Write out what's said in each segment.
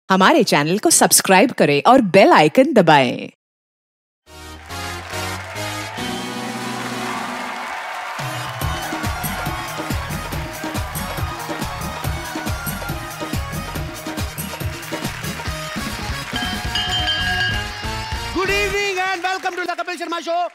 हमारे चैनल को सब्सक्राइब करें और बेल आइकन दबाएं। Good evening and welcome to the Kapil Sharma Show.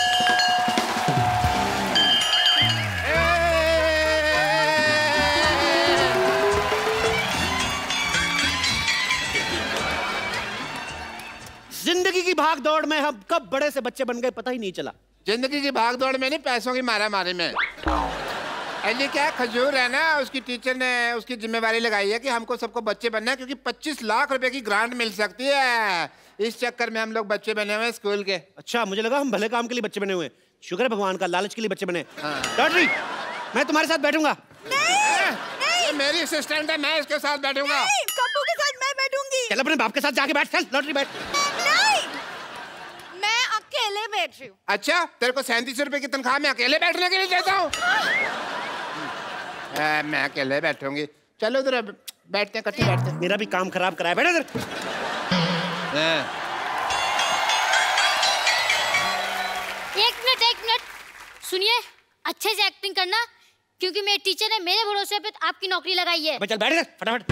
जिंदगी की भाग दौड़ में हम कब बड़े से बच्चे बन गए पता ही नहीं चला। जिंदगी की भाग दौड़ में नहीं, पैसों की मारा मारी में। अली क्या खजूर है ना, उसकी टीचर ने उसकी जिम्मेवारी लगाई है कि हमको सबको बच्चे बनना है, क्योंकि 25 लाख रुपए की ग्रांट मिल सकती है। इस चक्कर में हम लोग बच्चे बने हुए हैं स्कूल के। अच्छा, मुझे लगा हम भले काम के लिए बच्चे बने हुए हैं। शुक्र है भगवान का, लालच के लिए बच्चे बने। डॉक्टरी, मैं तुम्हारे साथ बैठूंगा। नहीं, मेरी असिस्टेंट है, मैं इसके साथ बैठूंगा। कप्पू के साथ मैं बैठूंगी। चल अपने बाप के साथ जाके बैठ। चल लॉटरी बैठ। नहीं, मैं अकेले बैठ रही हूँ। अच्छा, तेरे को 37 रुपए की तनख्वाह मैं अकेले बैठने के लिए देता हूँ? मैं अकेले बैठूंगी। चलो उधर बैठते हैं, इकट्ठे बैठते हैं। मेरा भी काम खराब कराया। बैठो इधर। एक मिनट सुनिए, अच्छे से एक्टिंग करना, क्योंकि मेरे टीचर ने मेरे भरोसे पे आपकी नौकरी लगाई है। चल बैठ इधर फटाफट।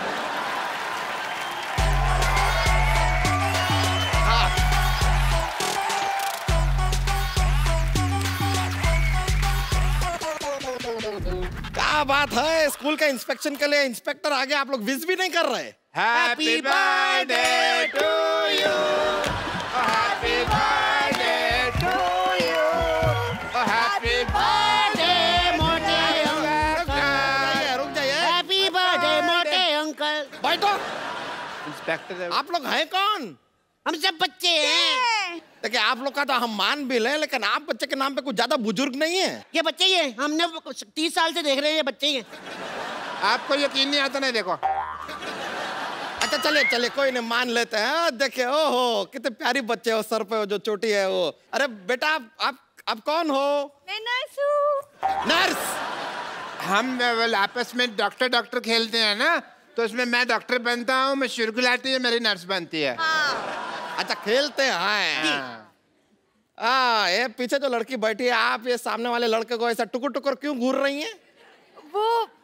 क्या बात है, स्कूल के इंस्पेक्शन के लिए इंस्पेक्टर आ गया, आप लोग विश भी नहीं कर रहे। Happy birthday to you, happy birthday to you, happy birthday मोटे अंकल। रुक जाइए, हैप्पी बर्थडे मोटे अंकल। बैठो। इंस्पेक्टर आप लोग हैं कौन? हम सब बच्चे हैं। देखिए, आप लोग का तो हम मान भी लें, लेकिन आप बच्चे के नाम पे कुछ ज्यादा बुजुर्ग नहीं है। ये बच्चे ही हैं, हमने 30 साल से देख रहे हैं, ये बच्चे ही हैं। आपको यकीन नहीं आता? नहीं देखो। अच्छा चले कोई नहीं, मान लेते हैं। देखिए, ओहो कितने प्यारी बच्चे हो, सर पे वो जो चोटी है वो। अरे बेटा, आप कौन हो? मैं नर्स हूँ। नर्स? हम आपस में डॉक्टर खेलते हैं ना, तो उसमें मैं डॉक्टर बनता हूँ, मैं शुरुगुलाती है, मेरी नर्स बनती है। अच्छा, खेलते हैं। ये पीछे जो लड़की बैठी है, आप ये सामने वाले लड़के को ऐसा टुकुर टुकुर क्यों घूर रही हैं? वो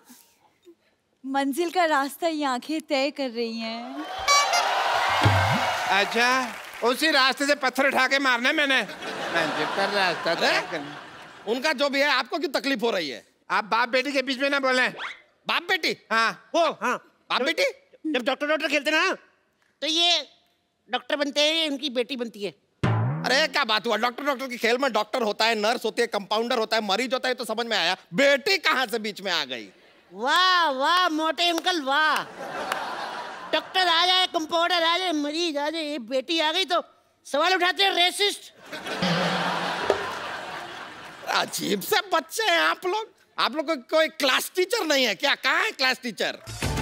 मंजिल का रास्ता ये आंखें तय कर रही हैं। अच्छा, उसी रास्ते से पत्थर उठा के मारना है मैंने। मंजिल का रास्ता तय करना। उनका जो भी है, आपको क्यों तकलीफ हो रही है? आप बाप बेटी के बीच में ना बोलें। बाप बेटी? हाँ, वो हाँ, बाप बेटी? जब डॉक्टर खेलते ना, तो ये डॉक्टर बनते हैं, इनकी बेटी बनती है। अरे क्या बात हुआ, डॉक्टर के खेल में डॉक्टर होता है, नर्स होती है, कंपाउंडर होता है, मरीज होता है, तो समझ में आया। बेटी कहाँ से बीच में आ गई? वाह वाह मोटे अंकल वाह। डॉक्टर आ जाए, कंपाउंडर आ जाए, मरीज आ जाए, ये बेटी आ गई तो सवाल उठाते हैं रेसिस्ट। अजीब से बच्चे हैं आप लोग। आप लोग को कोई क्लास टीचर नहीं है क्या? कहाँ है class teacher?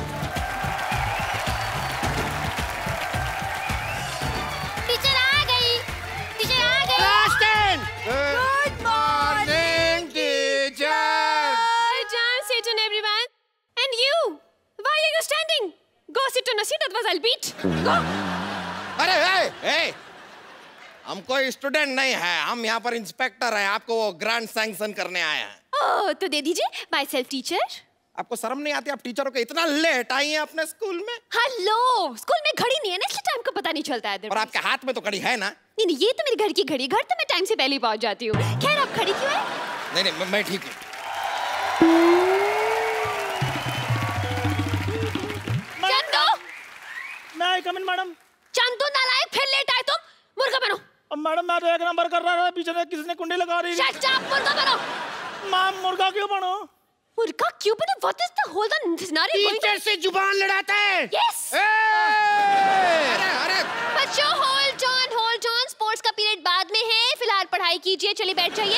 Good morning, teacher. John, sit on everyone. And you, why are you standing? Go sit on a seat, otherwise I'll beat. Go. अरे हम कोई स्टूडेंट नहीं है, हम यहाँ पर इंस्पेक्टर हैं, आपको वो ग्रांट सैंक्शन करने आए हैं। Oh, तो दे दीजिए, माय सेल्फ टीचर। आपको शर्म नहीं आती? आप टीचरों को इतना लेट आई हैं अपने स्कूल में? हेलो, स्कूल में घड़ी नहीं है ना, इसलिए टाइम का पता नहीं चलता है। और आपके हाथ में तो घड़ी है ना? नहीं, ये तो मेरे घर की घड़ी, घर तो मैं टाइम से पहले ही पहुंच जाती हूँ। खैर, आप खड़ी क्यों है? नहीं, मैं ठीक हूँ। चंदू, नहीं कमिन मैडम। चंदू नालायक, फिर लेट आए तुम। मुर्गा बनो। अब मैडम, मैं तो एक नंबर कर रहा था, पीछे से किसी ने कुंडी लगा रही थी। शट अप, मुर्गा बनो। मैम, मुर्गा क्यों बनो? मुर्गा क्यों बनो? What is the whole scenario? Teacher से जुबान लड़ाता है। Yes. अरे बच्चों, hold on. स्पोर्ट्स का पीरियड बाद में है, फिलहाल पढ़ाई कीजिए। चलिए बैठ जाइए।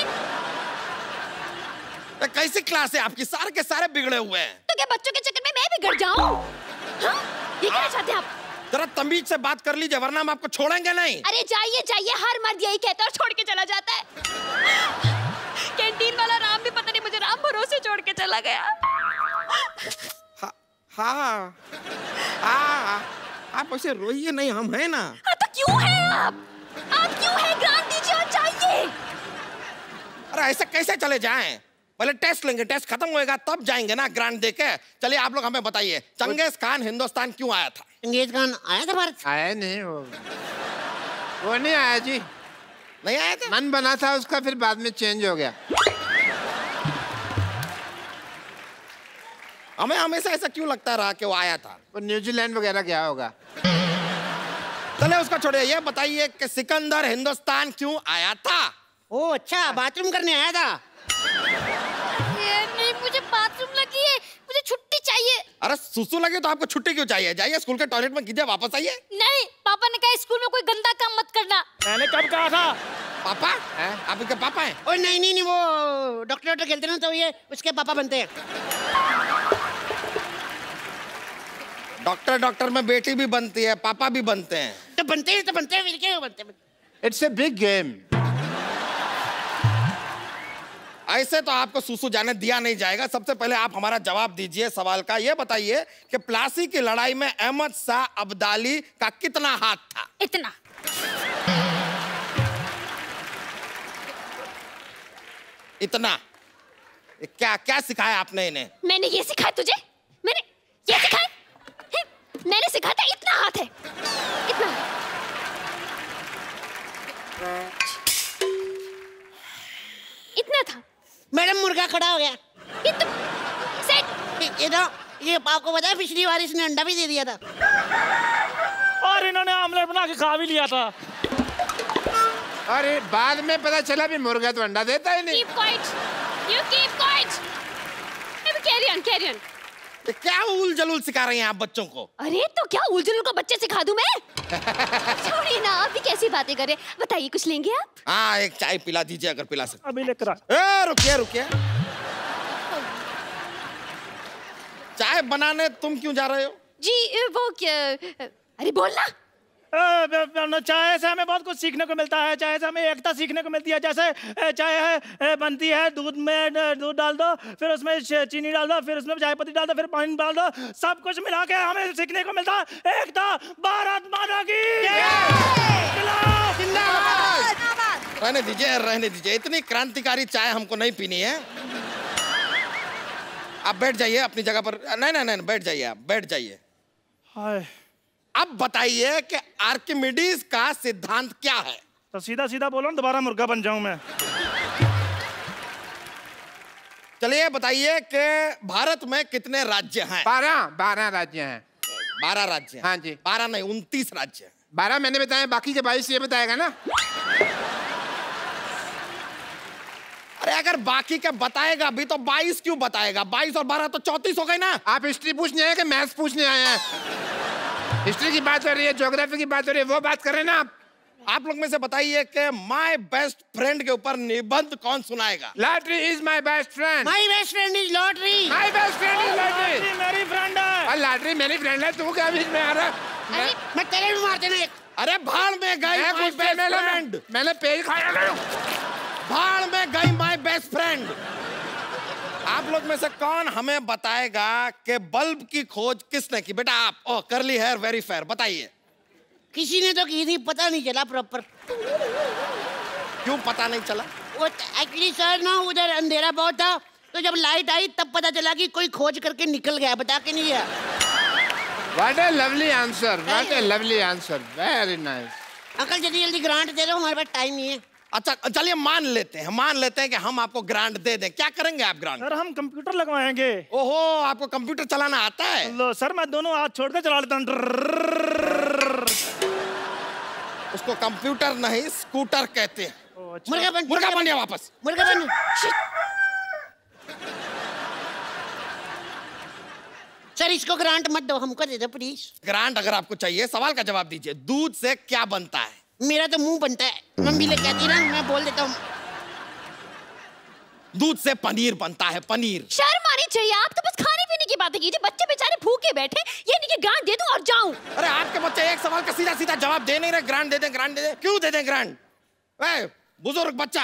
कैसी क्लास है आपकी? सारे के सारे बिगड़े हुए हैं। तो क्या बच्चों के चक्कर में मैं बिगड़ जाऊं? हाँ? ये कहना चाहते हैं आप? जरा तमीज से बात कर लीजिए, वरना हम आपको छोड़ेंगे नहीं। अरे जाइए, हर मर्द यही कहता है और छोड़ के चला जाता है। कैंटीन वाला राम भी पता नहीं मुझे राम भरोसे छोड़ के चला गया। हाँ हाँ आप ऐसे रोइए नहीं, हम हैं ना। हाँ तो क्यों है आप क्यों है? ग्रांट दीजिए और जाइए। अरे ऐसे कैसे चले जाएं? पहले टेस्ट लेंगे, टेस्ट खत्म होएगा तब जाएंगे ना ग्रांट देके। चलिए आप लोग हमें बताइए, चंगेज खान हिंदुस्तान क्यों आया था? चंगेज खान आया था भारत? आया नहीं वो नहीं आया जी। नहीं आया था? मन बना था उसका, फिर बाद में चेंज हो गया। हमें हमेशा ऐसा क्यों लगता रहा कि वो आया था? वो न्यूजीलैंड वगैरह गया होगा। चले उसका छोड़िए, ये बताइए कि सिकंदर हिंदुस्तान क्यों आया था? ओ अच्छा, बाथरूम करने आया था। नहीं, मुझे बाथरूम लगी है, मुझे छुट्टी चाहिए। अरे सुसु लगे तो आपको छुट्टी क्यों चाहिए? जाइए स्कूल के टॉयलेट में कीजिए, वापस आइए। नहीं, पापा ने कहा स्कूल में कोई गंदा काम मत करना। मैंने कब कहा था? पापा है? आप इनके पापा हैं? ओ नहीं, वो डॉक्टर खेलते ना, तो ये उसके पापा बनते हैं। डॉक्टर में बेटी भी बनती है, पापा भी बनते हैं। तो बनते हैं फिर क्या बनते हैं? It's a big game. ऐसे तो आपको सुसु जाने दिया नहीं जाएगा। सबसे पहले आप हमारा जवाब दीजिए सवाल का। ये बताइए कि प्लासी की लड़ाई में अहमद शाह अब्दाली का कितना हाथ था? इतना। इतना? क्या क्या सिखाया आपने इन्हें? मैंने ये सिखाया तुझे? मैंने ये सिखाया? मैंने सिखाया था इतना हाथ है, इतना। इतना था। मैडम मुर्गा खड़ा हो गया। ये तो सेट। ये आपको पता है पिछली बार इसने अंडा भी दे दिया था। और इन्होंने आमलेट बना के खा भी लिया था। और बाद में पता चला भी मुर्गा तो अंडा देता ही नहीं। Keep quiet. You keep quiet. Carry on. क्या उल जलूल सिखा रही हैं आप बच्चों को? अरे तो क्या उलझुल को बच्चे सिखा दूं मैं? छोड़िए ना, आप भी कैसी बातें कर रहे हैं। बताइए, कुछ लेंगे आप? हाँ, एक चाय पिला दीजिए अगर पिला सकते। अभी लेकर आ। रुकिए। चाय बनाने तुम क्यों जा रहे हो? जी वो क्या, अरे बोलना। चाय से हमें बहुत कुछ सीखने को मिलता है। चाय से हमें एकता सीखने को मिलती है। जैसे चाय है बनती है, दूध में दूध डाल दो, फिर उसमें चीनी डाल दो, फिर उसमें चाय पत्ती डाल दो, फिर पानी डाल दो, सब कुछ मिला के हमें सीखने को मिलता है। एकता, भारत माता की रहने दीजिए। इतनी क्रांतिकारी चाय हमको नहीं पीनी है। आप बैठ जाइए अपनी जगह पर। नहीं, बैठ जाइए, आप बैठ जाइए। अब बताइए कि आर्किमिडीज का सिद्धांत क्या है? तो सीधा बोलो ना, दोबारा मुर्गा बन जाऊं मैं। चलिए बताइए कि भारत में कितने राज्य हैं? 12 राज्य हैं। 12 राज्य? हाँ जी। 12 नहीं, 29 राज्य। 12 मैंने बताया, बाकी के 22 ये बताएगा ना। अरे अगर बाकी के बताएगा भी तो 22 क्यों बताएगा? 22 और 12 तो 34 हो गए ना। आप हिस्ट्री पूछने आए कि मैथ्स पूछने आए हैं? हिस्ट्री की बात हो रही है, ज्योग्राफी की बात हो रही है, वो बात कर रहे हैं ना आप लोग में से बताइए कि माय बेस्ट फ्रेंड के ऊपर निबंध कौन सुनाएगा? Lottery is my best friend. My best friend is lottery. My best friend is lottery. मेरी फ्रेंड है। और लॉटरी मेरी फ्रेंड है, तू क्या बीच में आ रहा? मैं तेरे भी मार देना एक। अरे भाड़ में गई माय बेस्ट फ्रेंड। मैंने पेज खाया नहीं। भाड़ में गई माय बेस्ट फ्रेंड। आप लोग में से कौन हमें बताएगा कि बल्ब की खोज किसने की? बेटा आप। ओ करली हेयर वेरी फेयर, बताइए। किसी ने तो की थी, पता नहीं चला प्रॉपर। क्यों पता नहीं चला? वो एक्चुअली सर ना, उधर अंधेरा बहुत था, तो जब लाइट आई तब पता चला कि कोई खोज करके निकल गया, बता के नहीं गया। What a lovely answer. What a lovely answer. Very nice. Uncle जल्दी ग्रांट दे दो, हमारे पास टाइम नहीं है। अच्छा चलिए मान लेते हैं कि हम आपको ग्रांट दे दें। क्या करेंगे आप ग्रांट? सर हम कंप्यूटर लगवाएंगे। ओहो, आपको कंप्यूटर चलाना आता है? लो सर, मैं दोनों हाथ छोड़ के चला लेता हूँ। उसको कंप्यूटर नहीं स्कूटर कहते हैं। मुर्गा बन गया वापस। मुर्गा बन। सर इसको ग्रांट मत दो, हमको दे दो प्लीज। ग्रांट अगर आपको चाहिए, सवाल का जवाब दीजिए। दूध से क्या बनता है? मेरा तो मुंह बनता है, मम्मी ले कहती ना, मैं बोल देता हूँ। दूध से पनीर बनता है, पनीर। शर्म आनी चाहिए, आप तो बस खाने पीने की बातें कीजिए। बच्चे बेचारे भूखे बैठे, ये नहीं कि ग्रांट दे दूं और जाऊं। अरे आपके बच्चे एक सवाल का सीधा जवाब दे नहीं रहे। ग्रांट दे दें। क्यों दे दें ग्रांट? बुजुर्ग बच्चा,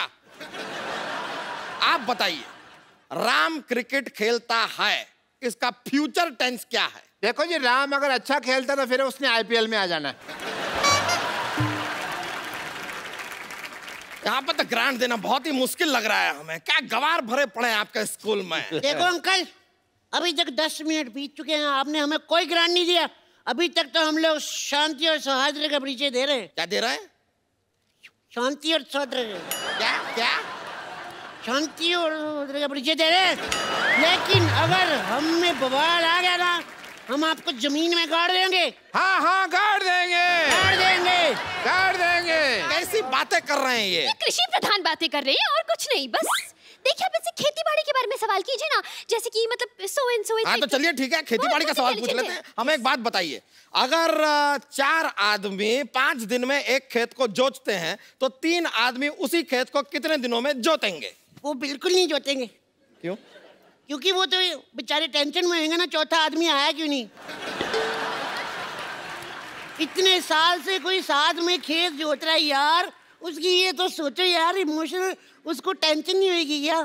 आप बताइए, राम क्रिकेट खेलता है, इसका फ्यूचर टेंस क्या है? देखो जी, राम अगर अच्छा खेलता तो फिर उसने आईपीएल में आ जाना। यहाँ पर तो ग्रांट देना बहुत ही मुश्किल लग रहा है हमें। क्या गवार भरे पड़े हैं आपके स्कूल में। देखो अंकल, अभी तक 10 मिनट बीत चुके हैं, आपने हमें कोई ग्रांट नहीं दिया। अभी तक तो हम लोग शांति और सौहार्द का परिचय दे रहे हैं। क्या दे रहा है? शांति और सौहार्द। क्या क्या? शांति और सौहार्द का परिचय दे रहे हैं, लेकिन अगर हम में बवाल आ गया ना, हम आपको जमीन में गाड़ देंगे। हाँ हाँ, गाड़ देंगे, गाड़ देंगे, गाड़ देंगे। कैसी बातें कर रहे हैं ये? कृषि प्रधान बातें कर रहे हैं और कुछ नहीं। बस देखिए, आप इससे खेती बाड़ी के बारे में सवाल कीजिए ना, जैसे कि मतलब सो एंड सो। हाँ तो चलिए ठीक है, खेती बाड़ी का सवाल पूछ लेते हैं। हमें एक बात बताइए, अगर 4 आदमी 5 दिन में एक खेत को जोतते हैं तो 3 आदमी उसी खेत को कितने दिनों में जोतेंगे? वो बिल्कुल नहीं जोतेंगे। क्यों? क्योंकि वो तो बेचारे टेंशन में होंगे ना, चौथा आदमी आया क्यों नहीं। इतने साल से कोई साथ में खेत जोत रहा है यार, उसकी ये तो सोचो यार, इमोशनल उसको टेंशन नहीं होगी क्या?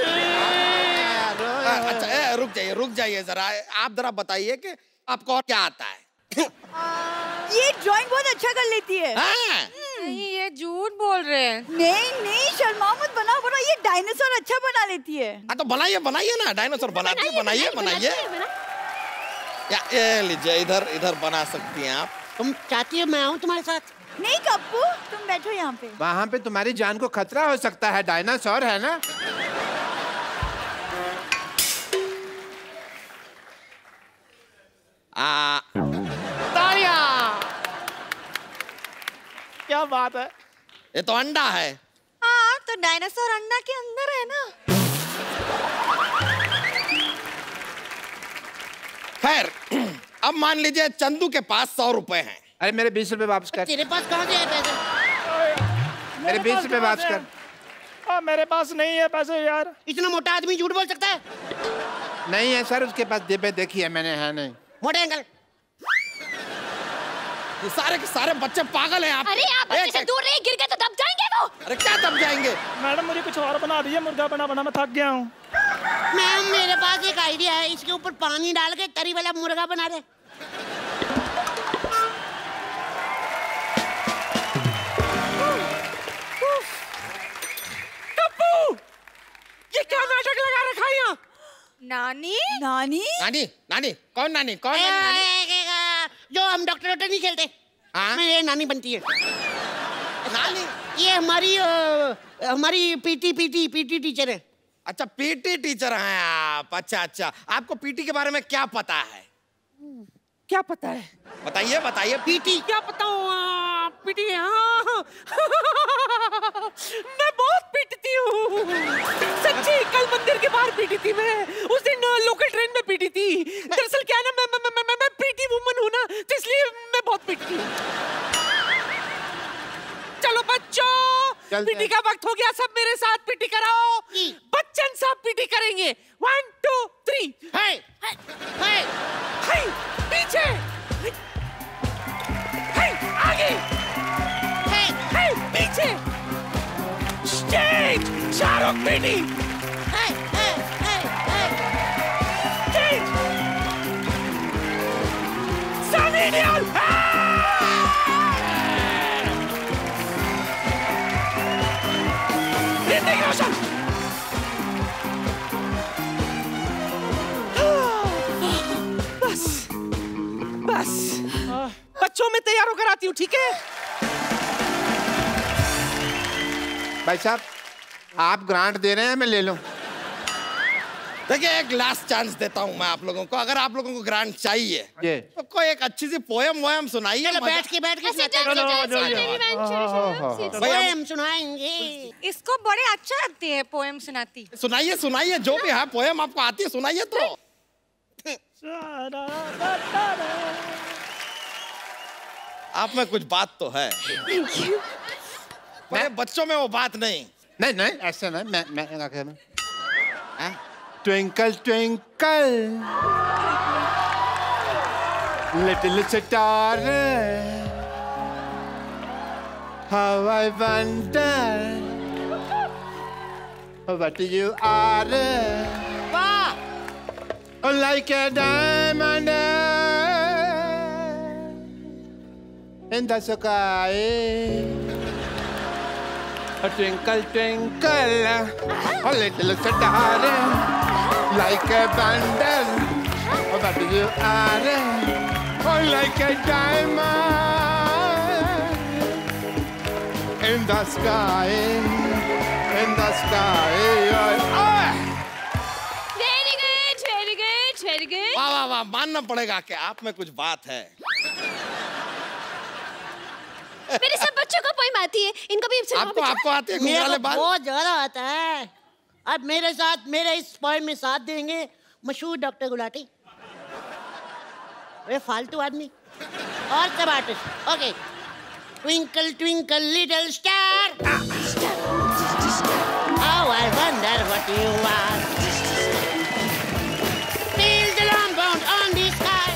अच्छा रुक जाइए जरा। आप जरा बताइए कि आपको और क्या आता है? ये ड्राइंग बहुत अच्छा कर लेती है। नहीं, ये झूठ बोल रहे हैं। नहीं शर्मा मत, बनाओ बनाओ, ये डायनासोर अच्छा बना लेती है। हाँ तो बनाइए ना, डायनासोर बनाती है, बनाइए। या ये लीजिए, इधर बना सकती हैं आप। तुम चाहती हो मैं आऊँ तुम्हारे साथ? नहीं कप्पू, तुम बैठो यहाँ पे। वहाँ पे तुम्हारी जान को खतरा हो सकता है, डायनासोर है ना। क्या बात है? ये तो अंडा है। हाँ, तो डायनासोर अंडा के अंदर है ना। खैर, अब मान लीजिए चंदू के पास 100 रुपए हैं। अरे मेरे 20 रुपए वापस कर। तेरे पास कहाँ से है पैसे? मेरे 20 रुपए वापस कर। हाँ, मेरे पास नहीं है पैसे यार। इतना मोटा आदमी झूठ बोल सकता है? नहीं है सर, उसके पास जेबे देखी है मैंने, है नहीं। मोटे अंकल, ये सारे के सारे बच्चे पागल हैं। आप अरे आप बच्चे से दूर रहिए, गिर गए तो दब जाएंगे वो। अरे क्या दब जाएंगे? मैडम मुझे कुछ और बना दीजिए, मुर्गा बना मैं थक गया हूँ। मैम मेरे पास एक आइडिया है, इसके ऊपर पानी डाल के तरी वाला मुर्गा बना दे। ये क्या नाटक लगा रखा है यहाँ? नानी नानी कौन नानी? जो हम डॉक्टर नहीं खेलते, मैं ये नानी बनती है। नानी? ये हमारी पीटी टीचर है। अच्छा, पीटी टीचर हैं आप। अच्छा, आपको पीटी के बारे में क्या पता है? क्या पता है? बताइए। पीटी क्या बताऊँ? पीटी, हाँ। मैं बहुत पीटती हूँ, सच्ची। कल मंदिर के बाहर पीटी थी मैं, उस दिन लोकल ट्रेन में पीटी थी। दरअसल क्या है ना, मैं पीटी वुमन हूँ ना, तो इसलिए मैं बहुत पीटती हूँ। चलो बच्चों, पीटी का वक्त हो गया, सब मेरे साथ पीटी कराओ। बच्चन सब पीटी करेंगे। 1 2 3। पीछे, आगे, पीछे, straight, Shahrukh PT, straight, Sunny Deol, Hrithik Roshan. बस बच्चों में तैयार होकर आती हूँ, ठीक है? भाई साहब, आप ग्रांट दे रहे हैं, मैं ले लूं? देखिए, एक लास्ट चांस देता हूँ मैं आप लोगों को। अगर आप लोगों को ग्रांट चाहिए तो कोई एक अच्छी सी पोयम सुनाइए। बैठ के पोएम सुनाएंगे। इसको बड़े अच्छा लगती है पोएम सुनाती। सुनाइए, जो भी है पोएम आपको आती है, सुनाइए तो। आप में कुछ बात तो है, मेरे बच्चों में वो बात नहीं। नहीं ऐसे नहीं। मैं twinkle twinkle little star, how I wonder what you are, like a diamond in the sky. A twinkle, twinkle, a little star, like a bundle. Oh, but you are, oh, like a diamond in the sky, in the sky. Very good, very good, very good. वाह वाह वाह, मानना पड़ेगा कि आप में कुछ बात है। मेरे सब बच्चों को पोइम आती है, इनको भी आपको आती है? मेरे को बहुत ज्यादा आता है। अब मेरे साथ मेरे इस पोइम में साथ देंगे मशहूर डॉक्टर गुलाटी, वे फालतू आदमी और सब artist. Okay. Twinkle twinkle little star, how I wonder what you are, feel the long bound on the sky,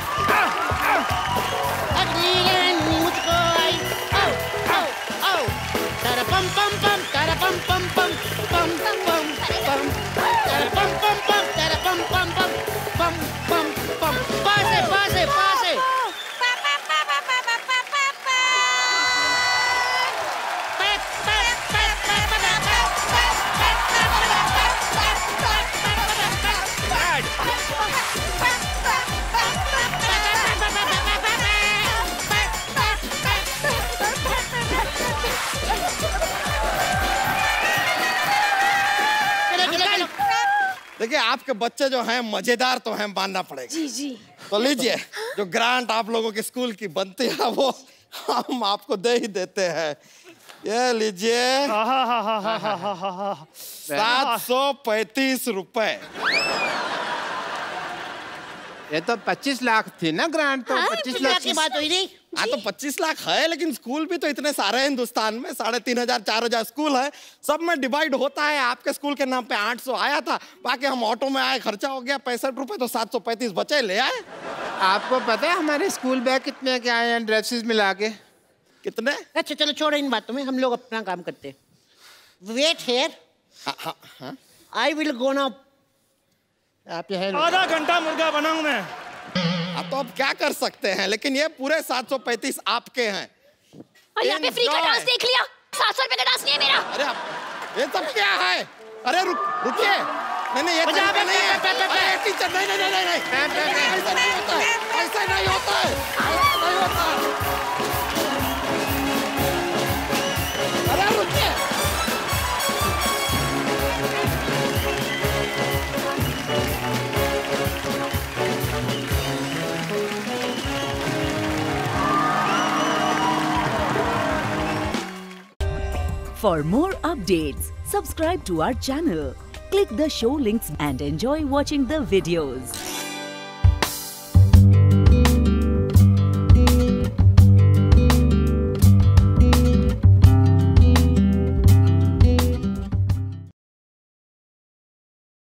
ugly and मुझको आई, oh oh oh, tada pum pum pum, tada pum pum pum, pum pum pum, tada pum pum pum, tada pum pum pum, pum pum pum, paase paase paase. देखिए, आपके बच्चे जो हैं मजेदार तो हैं, मानना पड़ेगा। जी जी। तो लीजिए, जो ग्रांट आप लोगों के स्कूल की बनती है वो हम आपको दे ही देते हैं। ये लीजिए, 735 रुपए। ये तो 25 लाख थी ना ग्रांट, तो 25 लाख की बात हुई नहीं। हाँ तो 25 लाख है, लेकिन स्कूल भी तो इतने सारे हैं हिंदुस्तान में, 3,500 4,000 स्कूल है, सब में डिवाइड होता है। आपके स्कूल के नाम पे 800 आया था, बाकी हम ऑटो में आए, खर्चा हो गया 65 रुपए, तो 735 बचे, ले आए। आपको पता है हमारे स्कूल बैग कितने के आए हैं ड्रेसेस मिला के? कितने? अच्छा चलो छोड़ो इन बातों में, हम लोग अपना काम करते हैं। Wait here, I will go now. आप ये आधा घंटा मुर्गा बनाऊं मैं। तो अब क्या कर सकते हैं, लेकिन ये पूरे 735 आपके हैं। और यहाँ पे फ्री का डांस देख लिया, 700 रुपए का डांस नहीं है मेरा। अरे ये सब क्या है? अरे रुकिए, नहीं ये तरीका नहीं है। अरे टीचर, नहीं ऐसा नहीं होता है, ऐसा नहीं होता है, नहीं होता। अरे रुकिए, For more updates, subscribe to our channel, click the show links and enjoy watching the videos.